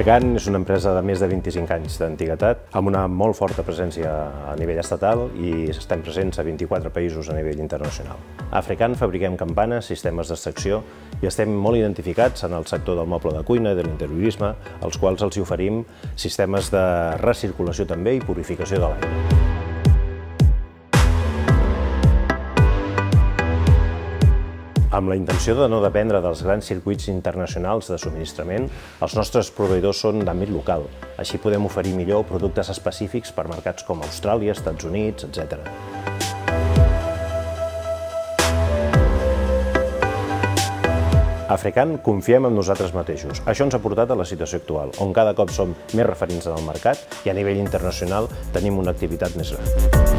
African és una empresa de més de 25 anys d'antiguitat, amb una molt forta presència a nivell estatal i estem presents a 24 països a nivell internacional. A African fabriquem campanes, sistemes d'extracció i estem molt identificats en el sector del moble de cuina i de l'interiorisme, als quals els oferim sistemes de recirculació també i purificació de l'aire. Amb la intenció de no dependre dels grans circuits internacionals de subministrament, els nostres proveïdors són d'àmbit local. Així podem oferir millor productes específics per mercats com Austràlia, Estats Units, etc. A African confiem en nosaltres mateixos. Això ens ha portat a la situació actual, on cada cop som més referents en el mercat i a nivell internacional tenim una activitat més gran.